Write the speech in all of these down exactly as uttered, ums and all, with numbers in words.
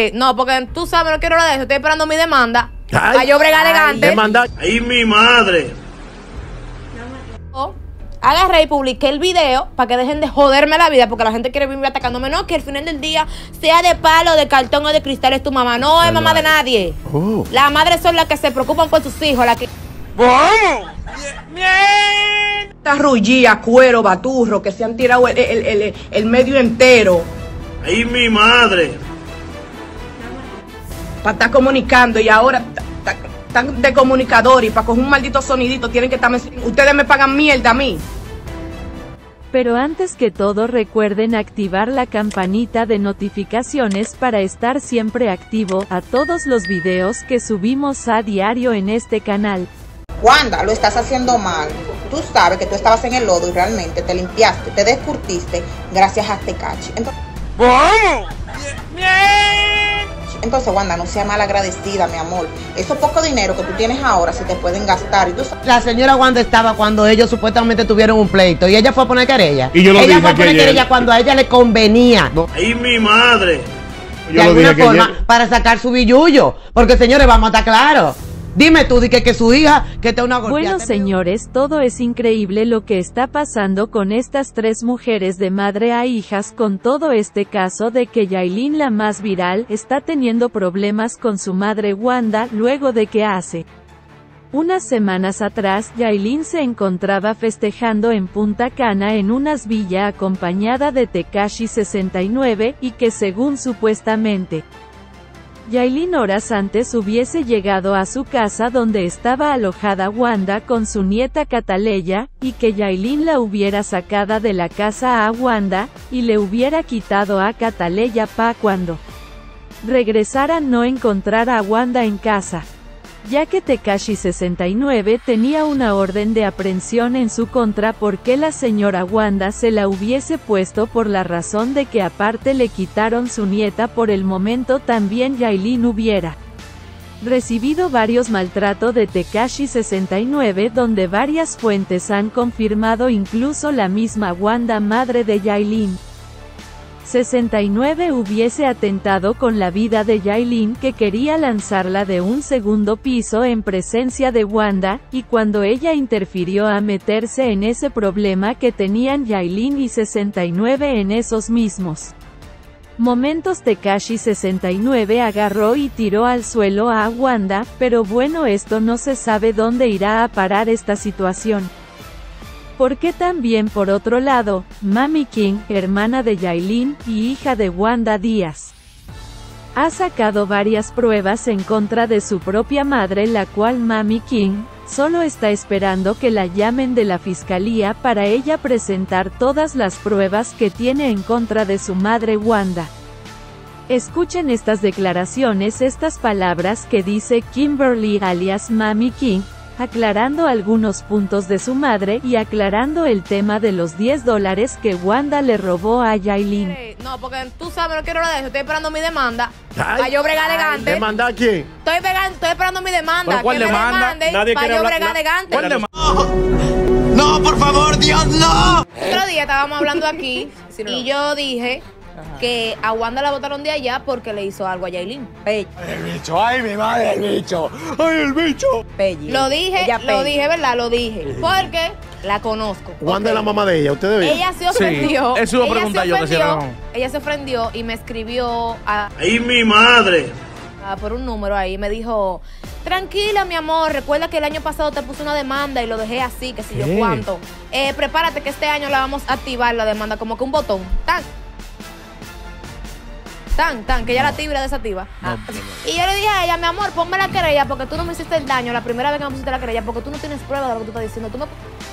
Señores, no, porque tú sabes, no quiero hablar de eso. Estoy esperando mi demanda. Ay, a yo bregar elegante. Demanda. Ay, mi madre. Agarré y publiqué el video para que dejen de joderme la vida, porque la gente quiere vivir atacándome. No, que al final del día, sea de palo, de cartón o de cristal, es tu mamá. No es mamá de nadie. Oh. Las madres son las que se preocupan por sus hijos. Las que... ¡Vamos! Esta rullía, cuero, baturro, que se han tirado el, el, el, el medio entero. ¡Ay, mi madre! Para estar comunicando y ahora están de comunicador y para coger un maldito sonidito tienen que estar... Ustedes me pagan mierda a mí. Pero antes que todo recuerden activar la campanita de notificaciones para estar siempre activo a todos los videos que subimos a diario en este canal. Wanda, lo estás haciendo mal. Tú sabes que tú estabas en el lodo y realmente te limpiaste, te descurtiste gracias a Tekashi. Entonces, ¡vamos! Entonces, Wanda, no sea mal agradecida, mi amor. Eso poco dinero que tú tienes ahora se te pueden gastar. Y tú sabes... La señora Wanda estaba cuando ellos supuestamente tuvieron un pleito y ella fue a poner querella. Y yo lo ella dije fue a poner que querella ayer. cuando a ella le convenía. No. ¡Ay, mi madre! De yo alguna forma, ayer. Para sacar su billullo. Porque, señores, vamos a estar claros. Dime tú, di que, que su hija, que te una golpeada. Bueno, señores, todo es increíble lo que está pasando con estas tres mujeres de madre a hijas con todo este caso de que Yailin, la más viral, está teniendo problemas con su madre Wanda, luego de que hace unas semanas atrás, Yailin se encontraba festejando en Punta Cana en unas villas acompañada de Tekashi sesenta y nueve, y que según supuestamente Yailin horas antes hubiese llegado a su casa donde estaba alojada Wanda con su nieta Cataleya, y que Yailin la hubiera sacada de la casa a Wanda, y le hubiera quitado a Cataleya pa' cuando regresara no encontrar a Wanda en casa, ya que Tekashi sesenta y nueve tenía una orden de aprehensión en su contra porque la señora Wanda se la hubiese puesto por la razón de que aparte le quitaron su nieta. Por el momento también Yailin hubiera recibido varios maltratos de Tekashi sesenta y nueve, donde varias fuentes han confirmado, incluso la misma Wanda, madre de Yailin sesenta y nueve, hubiese atentado con la vida de Yailin, que quería lanzarla de un segundo piso en presencia de Wanda, y cuando ella interfirió a meterse en ese problema que tenían Yailin y sesenta y nueve en esos mismos momentos, Tekashi sesenta y nueve agarró y tiró al suelo a Wanda, pero bueno, esto no se sabe dónde irá a parar esta situación. Porque también por otro lado, Mami King, hermana de Yailin, y hija de Wanda Díaz, ha sacado varias pruebas en contra de su propia madre, la cual Mami King solo está esperando que la llamen de la fiscalía para ella presentar todas las pruebas que tiene en contra de su madre Wanda. Escuchen estas declaraciones, estas palabras que dice Kimberly alias Mami King, aclarando algunos puntos de su madre y aclarando el tema de los diez dólares que Wanda le robó a Yailin. No, porque tú sabes, no quiero hablar de eso. Estoy esperando mi demanda. Ay, para yo bregar elegante. ¿Demanda a quién? Estoy, pegando, estoy esperando mi demanda. ¿Pero cuál que demanda? me demanden Nadie para quiere yo hablar. bregar elegante. ¿Cuál demanda? No, por favor, Dios, no. El otro día estábamos hablando aquí sí, no. y yo dije Ajá. que a Wanda la botaron de allá porque le hizo algo a Yailin. Ay, el bicho, ay, mi madre, el bicho. Ay, el bicho. Pelli. Lo dije, ella lo dije, ¿verdad? Lo dije. Porque la conozco. Wanda es la mamá de ella, ¿ustedes vieron? Ella se ofendió. Sí, eso iba a preguntar yo que si era. Ella se ofendió y me escribió a... ¡Ay, mi madre! A, por un número ahí. Me dijo, tranquila, mi amor, recuerda que el año pasado te puse una demanda y lo dejé así, que si yo cuánto. Eh, prepárate que este año la vamos a activar la demanda, como que un botón. Tan. Tan, tan, que ya no. la tibra desactiva. No, ah. no, no. Y yo le dije a ella, mi amor, ponme la querella porque tú no me hiciste el daño la primera vez que me pusiste la querella, porque tú no tienes prueba de lo que tú estás diciendo. Tú me...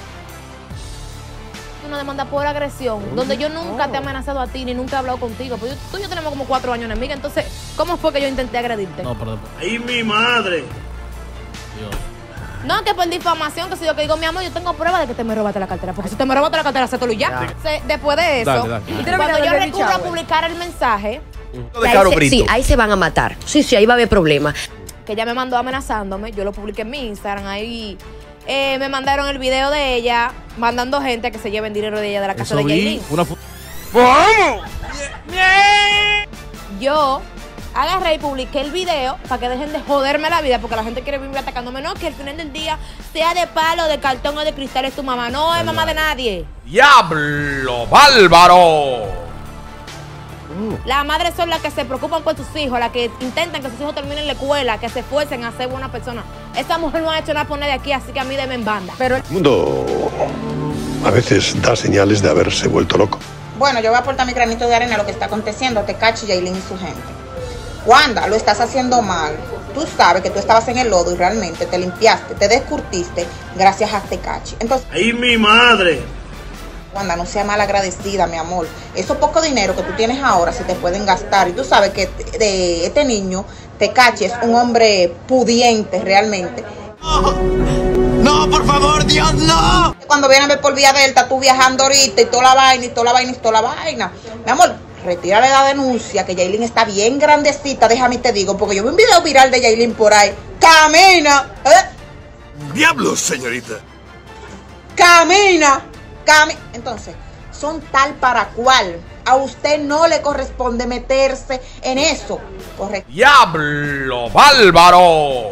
Una demanda por agresión, oh, donde yo nunca oh. te he amenazado a ti, ni nunca he hablado contigo. Pues yo, tú y yo tenemos como cuatro años enemiga, entonces, ¿cómo fue que yo intenté agredirte? No, perdón. ¡Ay, mi madre! Dios. No, que por difamación, que si yo que digo, mi amor, yo tengo prueba de que te me robaste la cartera, porque si te me robaste la cartera, se te lo ya. Se, después de eso, dale, dale. cuando yo recurro a publicar el mensaje, ahí se, sí, ahí se van a matar. Sí, sí, ahí va a haber problemas. Que ella me mandó amenazándome, yo lo publiqué en mi Instagram, ahí eh, me mandaron el video de ella, mandando gente a que se lleven dinero de ella de la casa eso de Yailin. Una ¡vamos! Yo Agarré y publiqué el video para que dejen de joderme la vida, porque la gente quiere vivir atacándome. No, que al final del día, sea de palo, de cartón o de cristal, es tu mamá. No es mamá de nadie. ¡Diablo bárbaro! Las madres son las que se preocupan por sus hijos, las que intentan que sus hijos terminen la escuela, que se esfuercen a ser buena persona. Esa mujer no ha hecho nada por de aquí, así que a mí denme en banda. Pero el mundo a veces da señales de haberse vuelto loco. Bueno, yo voy a aportar mi granito de arena a lo que está aconteciendo a Tekashi, Yailin y su gente. Wanda, lo estás haciendo mal. Tú sabes que tú estabas en el lodo y realmente te limpiaste, te descurtiste gracias a Tekashi. Entonces, ¡ay, mi madre! Wanda, no sea mal agradecida, mi amor. Eso poco dinero que tú tienes ahora se te pueden gastar. Y tú sabes que de este niño, Tekashi, es un hombre pudiente realmente. No, no, por favor, Dios, no. Cuando vienen a ver por Vía Delta, tú viajando ahorita y toda la vaina, y toda la vaina, y toda la vaina. Mi amor, retírale la denuncia, que Yailin está bien grandecita, déjame te digo, porque yo vi un video viral de Yailin por ahí. ¡Camina! ¿Eh? ¡Diablos, señorita! ¡Camina! Entonces, son tal para cual. A usted no le corresponde meterse en eso. Correcto. ¡Diablo bárbaro!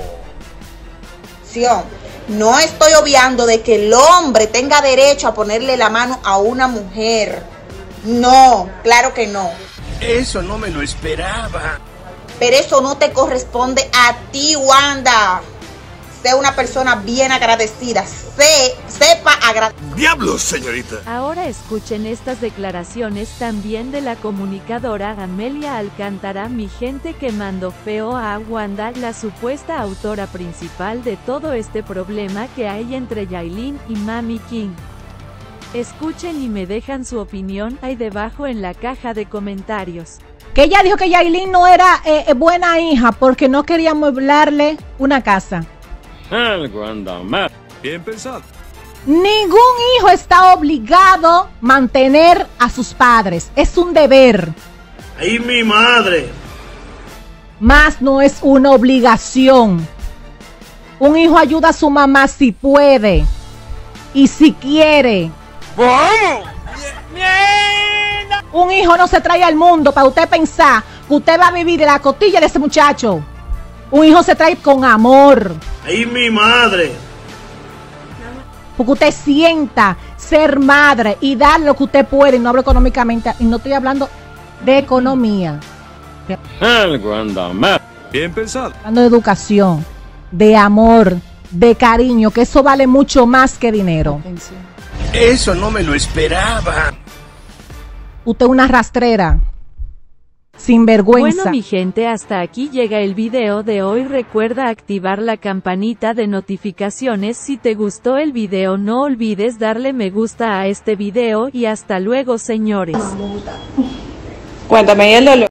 Sion, no estoy obviando de que el hombre tenga derecho a ponerle la mano a una mujer. No, claro que no. Eso no me lo esperaba. Pero eso no te corresponde a ti, Wanda. Sé una persona bien agradecida. Sé, sepa agradecer. ¡Diablos, señorita! Ahora escuchen estas declaraciones también de la comunicadora Amelia Alcántara, mi gente quemando feo a Wanda, la supuesta autora principal de todo este problema que hay entre Yailin y Mami King. Escuchen y me dejan su opinión ahí debajo en la caja de comentarios. Que ella dijo que Yailin no era eh, buena hija porque no quería amueblarle una casa. Bien pensado. Ningún hijo está obligado a mantener a sus padres. Es un deber. ¡ay, mi madre! Más no es una obligación. Un hijo ayuda a su mamá si puede y si quiere. ¡Vamos! Un hijo no se trae al mundo para usted pensar que usted va a vivir de la costilla de ese muchacho. Un hijo se trae con amor. ¡ay, mi madre! Porque usted sienta ser madre y dar lo que usted puede, y no hablo económicamente, y no estoy hablando de economía. Bien pensado. Hablando de educación, de amor, de cariño, que eso vale mucho más que dinero. Eso no me lo esperaba. Usted es una rastrera. Sin vergüenza. Bueno mi gente, hasta aquí llega el video de hoy. Recuerda activar la campanita de notificaciones. Si te gustó el video no olvides darle me gusta a este video y hasta luego señores. Cuéntame, ¿y el dolor?